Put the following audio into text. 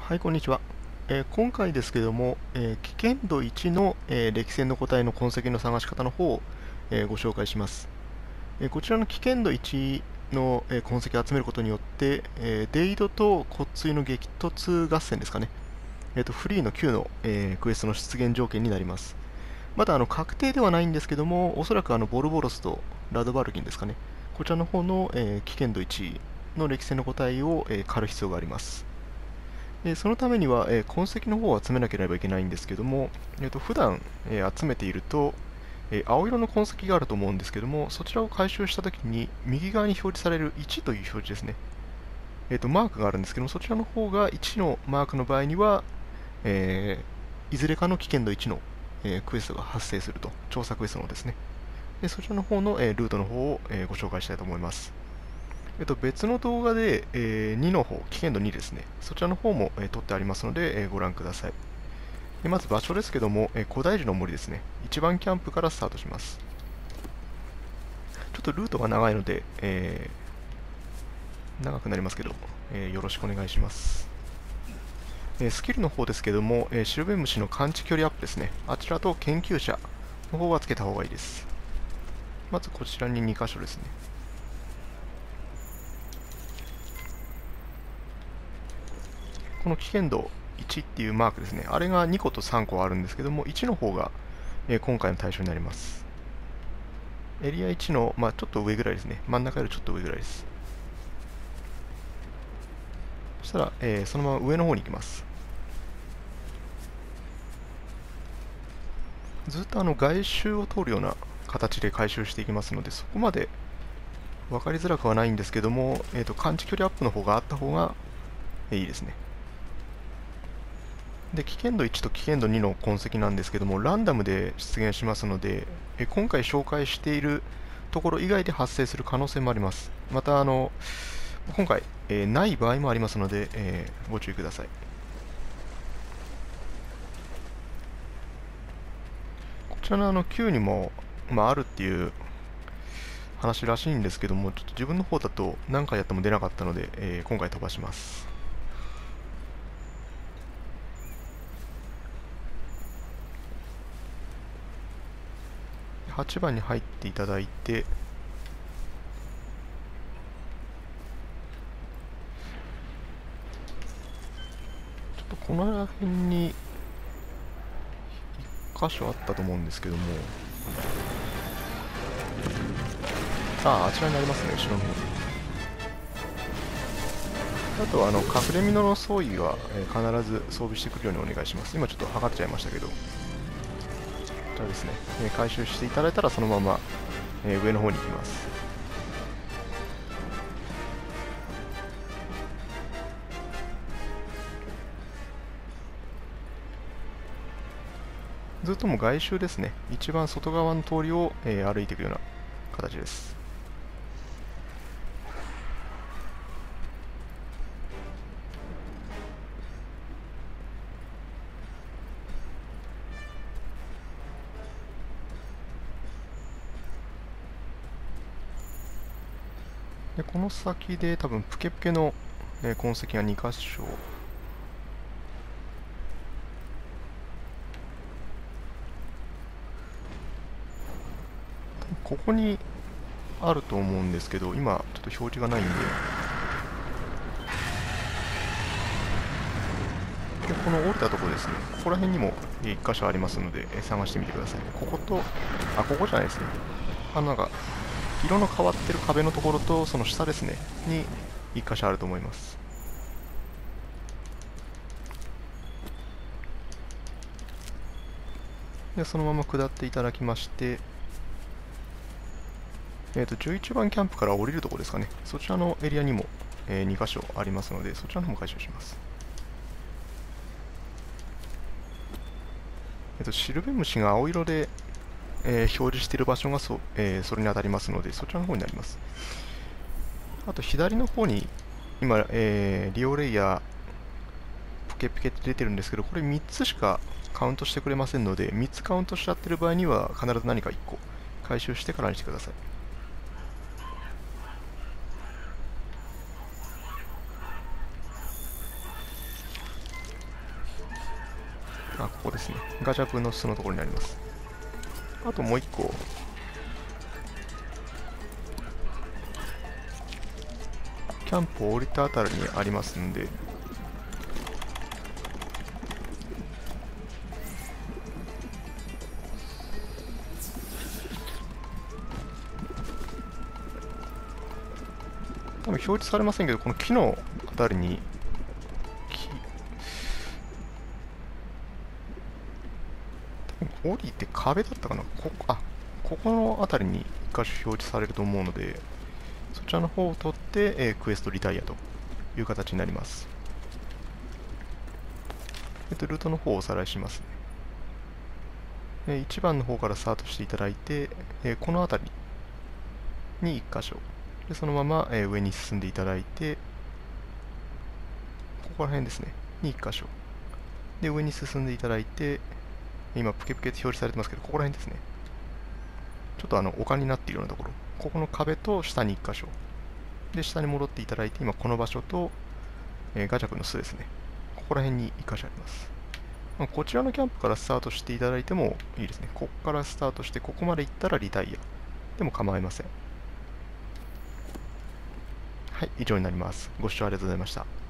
はい、こんにちは。今回ですけども、危険度1の、歴戦の個体の痕跡の探し方の方を、ご紹介します。こちらの危険度1の、痕跡を集めることによって、デイドと骨髄の激突合戦ですかね。フリーの9の、クエストの出現条件になります。まだ確定ではないんですけども、おそらくボルボロスとラドバルギンですかね。こちらの方の、危険度1の歴戦の個体を、狩る必要があります。そのためには、痕跡の方を集めなければいけないんですけども、普段、集めていると、青色の痕跡があると思うんですけども、そちらを回収したときに、右側に表示される1という表示ですね。マークがあるんですけども、そちらの方が1のマークの場合には、いずれかの危険度1の、クエストが発生すると、調査クエストのですね。そちらの方の、ルートの方を、ご紹介したいと思います。別の動画で、2の方、危険度2ですね。そちらの方も、撮ってありますので、ご覧ください。まず場所ですけども、古代樹の森ですね。一番キャンプからスタートします。ちょっとルートが長いので、長くなりますけど、よろしくお願いします。スキルの方ですけども、シルベムシの感知距離アップですね。あちらと研究者の方はつけた方がいいです。まずこちらに2箇所ですね。この危険度1っていうマークですね。あれが2個と3個あるんですけども、1の方が、今回の対象になります。エリア1の、ちょっと上ぐらいですね。真ん中よりちょっと上ぐらいです。そしたら、そのまま上の方に行きます。ずっと外周を通るような形で回収していきますので、そこまで分かりづらくはないんですけども、感知距離アップの方があった方がいいですね。で、危険度1と危険度2の痕跡なんですけども、ランダムで出現しますので、今回紹介しているところ以外で発生する可能性もあります。また、今回、ない場合もありますので、ご注意ください。こちらのQ にも、あるっていう話らしいんですけども、ちょっと自分の方だと何回やっても出なかったので、今回飛ばします。8番に入っていただいて、ちょっとこの辺に1箇所あったと思うんですけども、あちらになりますね、後ろの方に。あとは隠れ蓑の装備は、必ず装備してくるようにお願いします。今ちょっと測っちゃいましたけど、こちらですね、回収していただいたらそのまま、上の方に行きます。ずっともう外周ですね、一番外側の通りを、歩いていくような形です。でこの先で多分プケプケの、痕跡が2箇所ここにあると思うんですけど、今ちょっと表示がないんで、この降りたところですね、ここら辺にも1箇所ありますので、探してみてください。ここと、ここじゃないですね。なんか、色の変わってる壁のところと、その下ですね、に1箇所あると思います。で、そのまま下っていただきまして、11番キャンプから降りるところですかね、そちらのエリアにも、2箇所ありますので、そちらの方も回収します。シルベムシが青色で、表示している場所がそれに当たりますので、そちらの方になります。あと左の方に今、リオレイヤー、プケプケって出てるんですけど、これ3つしかカウントしてくれませんので、3つカウントしちゃってる場合には、必ず何か1個回収してからにしてください。 ここですね。ガチャプの巣のところにあります。あともう1個。キャンプを降りたあたりにありますんで、多分表示されませんけど、この木のあたりに、多分降りて壁だったかな、ここのあたりに1箇所表示されると思うので、そちらの方を取って、クエストリタイアという形になります。ルートの方をおさらいしますね。1番の方からスタートしていただいて、この辺りに1箇所。でそのまま、上に進んでいただいて、ここら辺ですね、に1箇所。で、上に進んでいただいて、今、プケプケって表示されてますけど、ここら辺ですね。ちょっと丘になっているようなところ。ここの壁と下に1箇所。で、下に戻っていただいて、今、この場所と、ガチャ君の巣ですね。ここら辺に1箇所あります。こちらのキャンプからスタートしていただいてもいいですね。ここからスタートして、ここまで行ったらリタイア。でも構いません。はい、以上になります。ご視聴ありがとうございました。